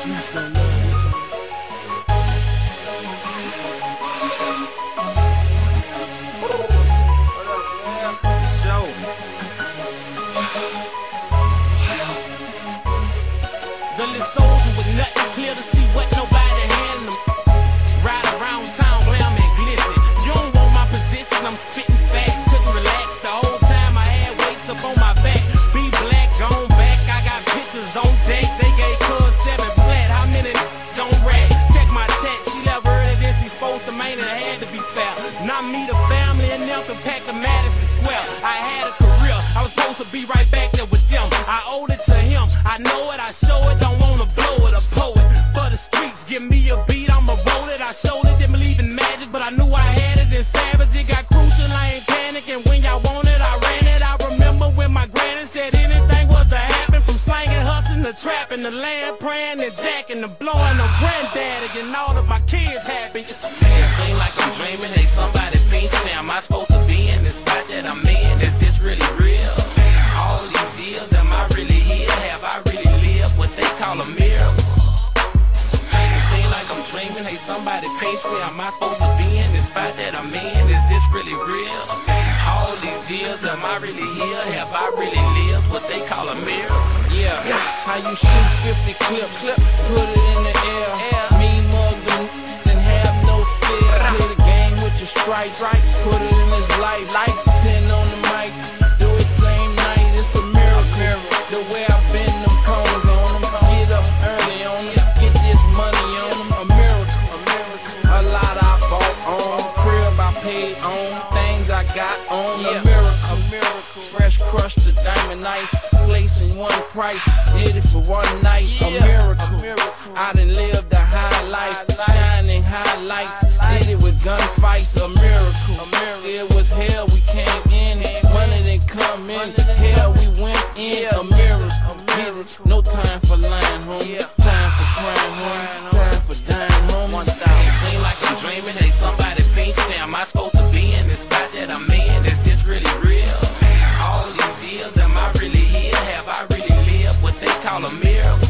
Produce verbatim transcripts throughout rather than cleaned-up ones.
streets don't love this one. Clear to see what nobody handle. Ride around town, glamour and glisten. You don't want my position, I'm spitting facts. Couldn't relax the whole time I had weights up on my back. Be black, gone back, I got pictures on deck. They gave cuz seven flat, how many don't rap? Check my tats, she left early than she's supposed to, man, it had to be fair. Not me, the family, and them can pack the Madison Square. I had a career, I was supposed to be right back there with them. I owed it to him, I know it, I show it, don't wanna blow it, a poet. Streets, give me a beat, I'ma roll it. I showed it, didn't believe in magic, but I knew I had it in savage. It got crucial, I ain't panicking. When y'all want it, I ran it. I remember when my granny said anything was to happen. From slangin, hustlin, to trappin, the land, prayin, and jackin, the blowin, the granddaddy, and all of my kids happy. It seems like I'm dreaming. Hey, somebody pinch me. Am I supposed to be in this spot that I'm in? Is this really real? All these years, am I really here? Have I really lived what they call a miracle? I'm dreaming, hey, somebody pinch me. Am I supposed to be in this spot that I'm in? Is this really real? All these years, am I really here? Have I really lived what they call a miracle? Yeah, how you shoot fifty clips, put it in the air. Me mug them and have no fear. Play the game with your stripes, put it in his life. ten on the mic, do it same night. It's a miracle. The way I've been them cones on them, get up early on them, get this money on them. A lot I bought on, crib I paid on, things I got on, yeah. A miracle, a miracle. Fresh crushed to diamond ice, place in one price, did it for one night, yeah. A miracle, a miracle. I done lived a high life, shining highlights, did it with gunfights, a miracle, a miracle. It was hell we came in, money didn't come in, hell we went in, a miracle, a miracle. No time for lying, homie, time for crying, homie, time for dying, homie. Seem like I'm dreaming, hey, somebody pinch me. Am I supposed to be in this spot that I'm in? Is this really real? All these years, am I really here? Have I really lived what they call a miracle?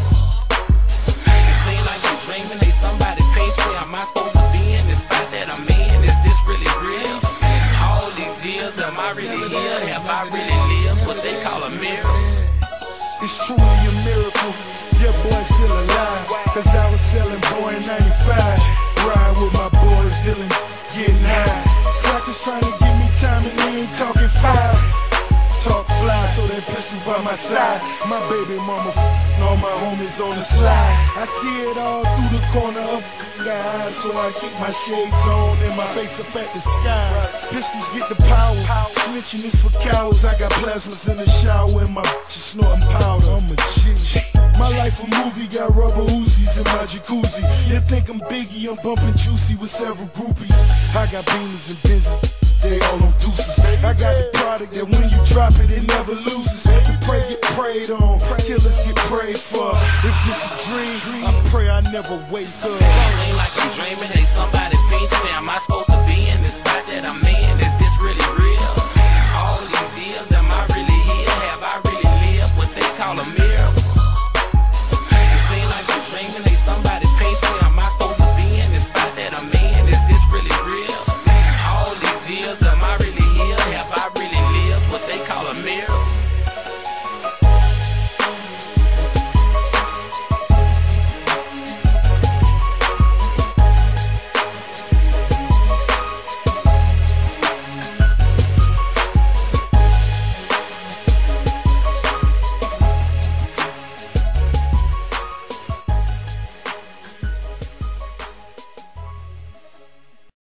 Seem like I'm dreaming, hey, somebody pinch me. Am I supposed to be in this spot that I'm in? Is this really real? All these years, am I really here? Have I really lived what they call a miracle? It's truly a miracle, your boy's still alive. Cause I was selling boy in ninety-five. Ride with my boys, dealing, getting high. Clock is trying to give me time and they ain't talking five. Talk fly, so that pistol by my side. My baby mama f***ing all my homies on the slide. I see it all through the corner of my eyes, so I keep my shades on and my face up at the sky. Pistols get the power, snitching is for cowards. I got plasmas in the shower and my bitch snorting powder. I'm a G. My life a movie, got rubber Uzis in my jacuzzi. You think I'm Biggie, I'm bumping Juicy with several groupies. I got Beamers and Benzes, they all on deuces. I got the product that when you drop it, it never loses. The prey get preyed on, killers get prayed for. If this a dream, I pray I never wake up. Seem like I'm dreaming, hey, somebody pinch me. Am I supposed